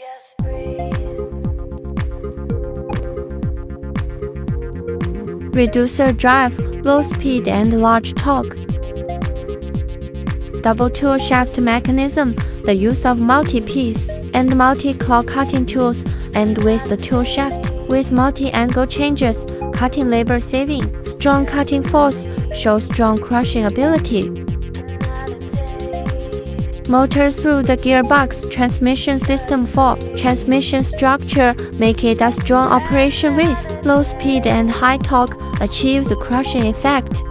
Just breathe. Reducer drive, low speed and large torque. Double tool shaft mechanism, the use of multi-piece and multi-claw cutting tools, and with the tool shaft, with multi-angle changes, cutting labor saving. Strong cutting force, shows strong crushing ability. Motor through the gearbox transmission system for transmission structure, make it a strong operation with low speed and high torque, achieve the crushing effect.